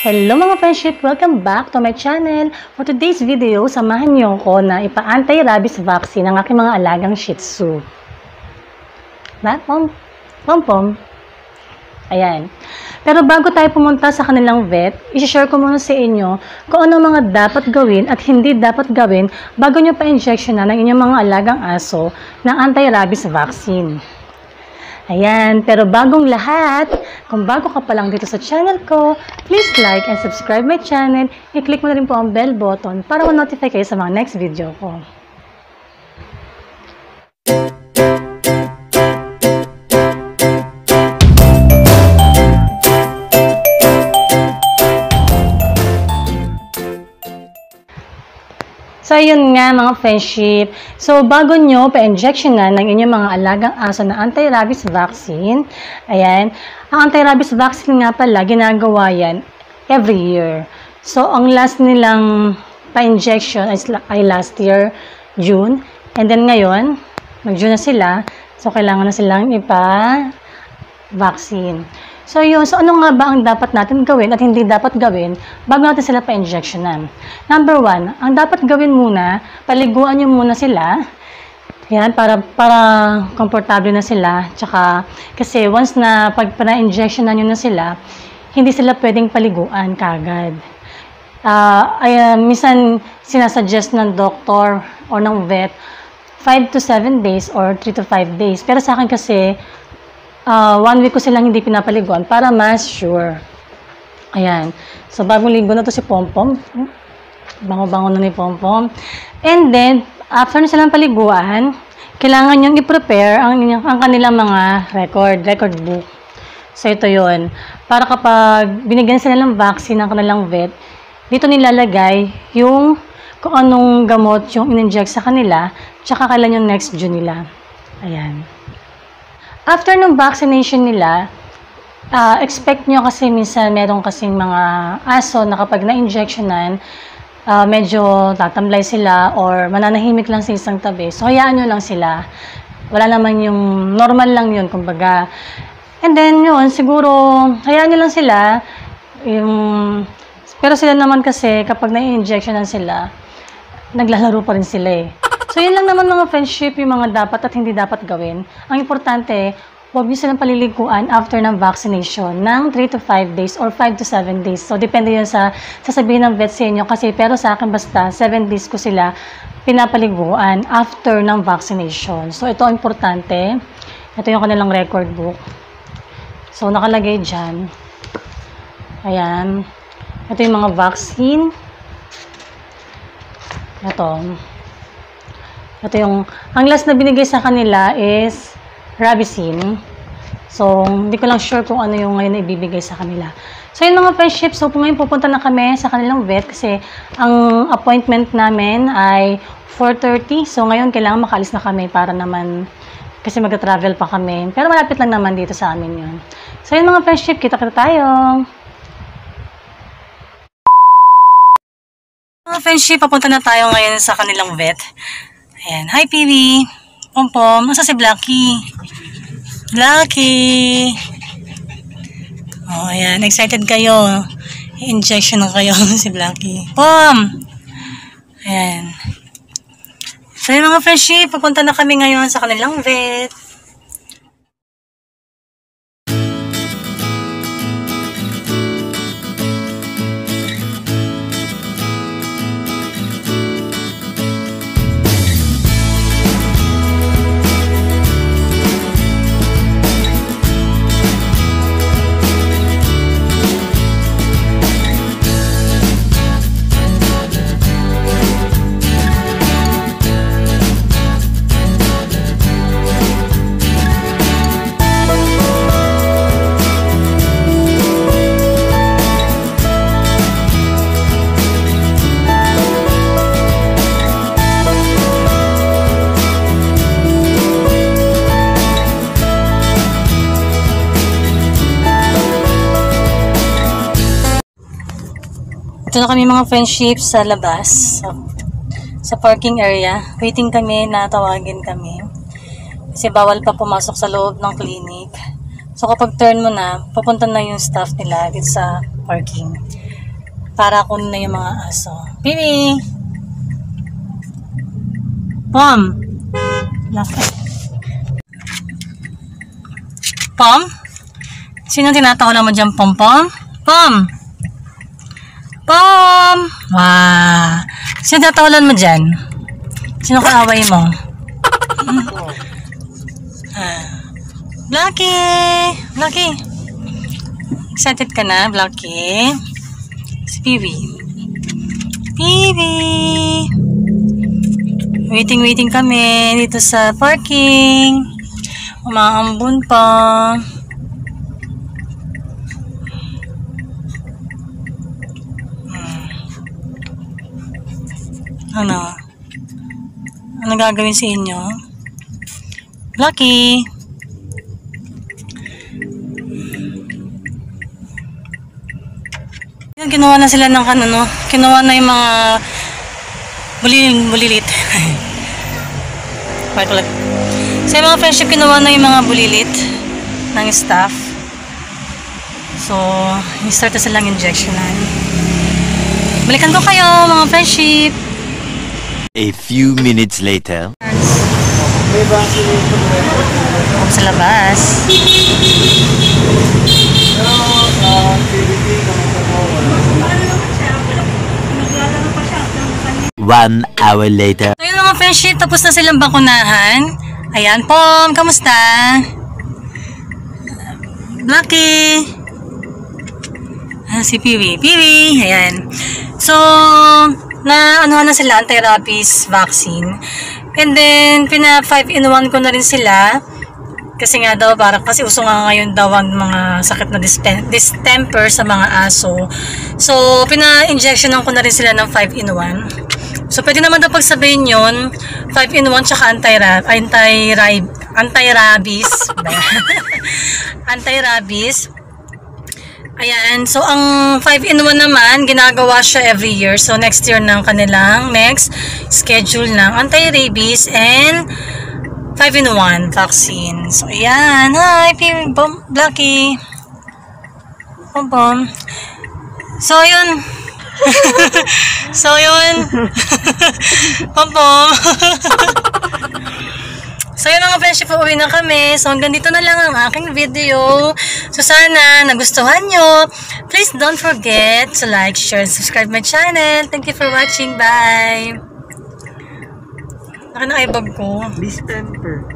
Hello mga friendship! Welcome back to my channel. For today's video, samahan niyo ko na ipa-anti-rabies vaccine ng aking mga alagang Shih Tzu. Pom-pom. Ayan. Pero bago tayo pumunta sa kanilang vet, isi-share ko muna sa inyo kung ano mga dapat gawin at hindi dapat gawin bago nyo pa-injectionan ng inyong mga alagang aso ng anti-rabies vaccine. Ayan, pero bagong lahat, kung bago ka pa lang dito sa channel ko, please like and subscribe my channel. I-click mo na rin po ang bell button para ma-notify kayo sa mga next video ko. So, yun nga mga friendship. So, bago nyo pa-injectionan ng inyong mga alagang aso na anti-rabies vaccine, ayan, ang anti-rabies vaccine nga pala, ginagawa yan every year. So, ang last nilang pa-injection ay last year, June. And then ngayon, mag-June na sila. So, kailangan na silang ipa-vaccine. So, yun. So, ano nga ba ang dapat natin gawin at hindi dapat gawin bago natin sila pa-injectionan? Number 1, ang dapat gawin muna, paliguan nyo muna sila. Yan, para komportable na sila. Tsaka, kasi once na pag pa-injectionan nyo na sila, hindi sila pwedeng paliguan kagad. Minsan, sinasuggest ng doctor or ng vet, 5 to 7 days or 3 to 5 days. Pero sa akin kasi, 1 week ko silang hindi pinapaliguan para mas sure. Ayan. So, bagong ligo na to si Pompom. Bango-bango na ni Pompom. And then, after na silang paliguan, kailangan nyo i-prepare ang kanilang mga record book. So, ito yon. Para kapag binigyan sila ng vaccine ng kanilang vet, dito nilalagay yung kung anong gamot yung in-inject sa kanila, tsaka kailan yung next due nila. Ayan. After ng vaccination nila, expect nyo kasi minsan meron kasing mga aso na kapag na-injectionan, medyo tatamblay sila or mananahimik lang sa isang tabi. So, hayaan nyo lang sila. Wala naman yung normal lang yun, kumbaga. And then, yun, siguro, hayaan nyo lang sila. Pero sila naman kasi, kapag na-injectionan sila, naglalaro pa rin sila eh. So, yun lang naman mga friendship, yung mga dapat at hindi dapat gawin. Ang importante, huwag nyo silang paliliguan after ng vaccination ng 3 to 5 days or 5 to 7 days. So, depende yun sa sasabihin ng vet sa inyo. Kasi, pero sa akin basta, 7 days ko sila pinapaliguan after ng vaccination. So, ito ang importante. Ito yung kanilang record book. So, nakalagay dyan. Ayan. Ito yung mga vaccine. Ito yung, ang last na binigay sa kanila is Rabicin. So, hindi ko lang sure kung ano yung ngayon na ibibigay sa kanila. So, yun mga friendship. So, ngayon pupunta na kami sa kanilang vet kasi ang appointment namin ay 4:30. So, ngayon kailangan makaalis na kami para naman kasi mag-travel pa kami. Pero malapit lang naman dito sa amin yun. So, yun mga friendship. Kita-kita tayo. Mga friendship, papunta na tayo ngayon sa kanilang vet. Ayan. Hi, Piwi. Pompom. Nasa si Blackie? Blackie. Oh, ayan. Excited kayo. I-injection na kayo si Blackie. Pom! Ayan. So, yun mga friendship, papunta na kami ngayon sa kanilang vet. Ito na kami mga friendship sa labas, sa parking area. Waiting kami na tawagin kami. Kasi bawal pa pumasok sa loob ng clinic. So kapag turn mo na, pupunta na yung staff nila dito sa parking. para kunin na yung mga aso. Piwi! Pom! Pom? Sino tinatawanan mo dyan, Pom Pom? Pom! Pom! Wow! Sino tinatawanan mo dyan? Sino kaaway mo? Blackie! Blackie! Excited ka na, Blackie? Si Piwi. Piwi! Waiting kami dito sa parking. Umaambon pa. Ano? Ano gagawin sa inyo? Blackie! Yan, ginawa na sila ng ano, ginawa na yung mga bulilit. Sa mga friendship, ginawa na yung mga bulilit ng staff. So, i-start na silang injectionan. Balikan ko kayo, mga friendship. A few minutes later. Sa labas. 1 hour later. So yun mga friendship, tapos na silang bakunahan. Ayan, Pom, kamusta? Blackie. Si Piwi. Piwi, ayan. So, na sila, anti-rabies vaccine. And then, 5-in-1 ko na rin sila. Kasi nga daw, kasi uso nga ngayon daw ang mga sakit na distemper sa mga aso. So, pina-injectionan ko na rin sila ng 5-in-1. So, pwede naman daw pagsabihin yun, 5-in-1 tsaka anti-rabies. Anti-rabies. Ayan. So, ang 5-in-1 naman, ginagawa siya every year. So, next year ng kanilang next schedule ng anti-rabies and 5-in-1 vaccine. So, ayan. Hi, Blackie. Pom. So, yun. Pom. So, yun mga friendship, uuwi na kami. So, hanggang dito na lang ang aking video. So, sana nagustuhan nyo. Please don't forget to like, share, and subscribe my channel. Thank you for watching. Bye! Naka na ibag ko. Distemper.